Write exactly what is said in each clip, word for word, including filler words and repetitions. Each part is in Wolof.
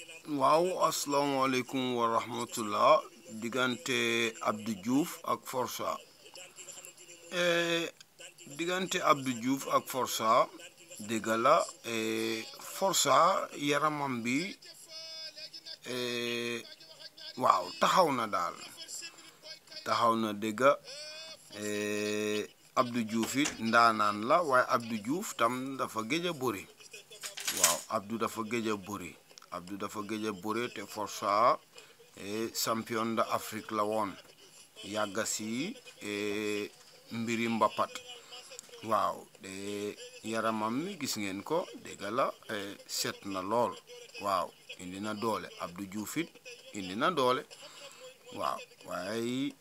waaw asalaamaaleykum wa rahmatullah diggante Abdou Diouf ak Forza diggante Abdou Diouf ak Forza dëgg la Forza yaramam bi waaw taxaw na daal taxaw na dëgg Abdou Diouf it ndaanaan la waaye Abdou Diouf tam dafa gëj a bëri waaw Abdou dafa gëj a bëri Abdou dafa gëj a bëre te Forza champion d'Afrique la woon yàgga si mbiri mbapat waaw de yaramam mi gis ngeen ko dégg la set na lool waaw indi na doole Abdou Diouf it indi na doole waaw waaye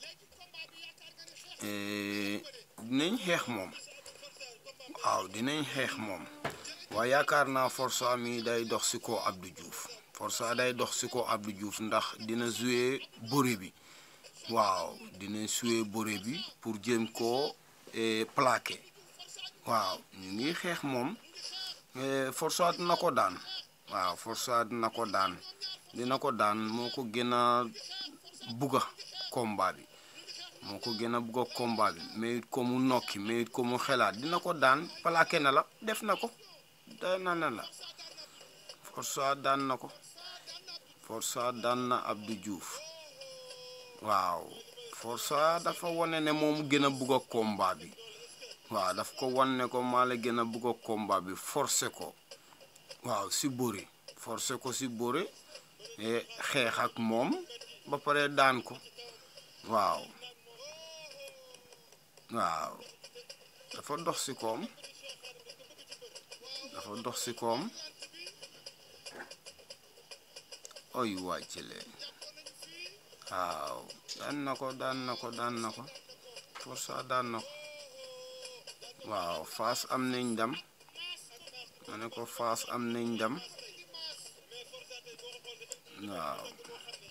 dinañ xeex moom waaw dinañ xeex moom waaye yaakaar naa Forza mi day dox si ko Abdou Diouf Forza day dox si ko Abdou Diouf ndax dina jouer bëre bi waaw dina jouer bëre bi pour jéem koo plaqué waaw ñu ngi xeex moom Forza dina ko daan waaw Forza dina ko daan dina ko daan moo ko gën a bugga combat bi moo ko gën a bugga combat bi mais it ko mu nokki mais it ko mu xelaat dina ko daan plaqué na la def na ko daan na la Forza daan na ko Forza daan na Abdou Diouf waaw Forza dafa wane ne moom gën a bugg a combat bi waaw daf ko wan ne ko maa la gën a bugg a combat bi forcé ko waaw si bëre forcé ko si bëre xeex ak moom ba pare daan ko waaw waaw dafa dox si koom dafa dox si koom oy wàcc leen waaw daan na ko daan na ko daan na ko Forza daan na ko waaw Fass am nañ ndam ma ne ko Fass am nañ ndam waaw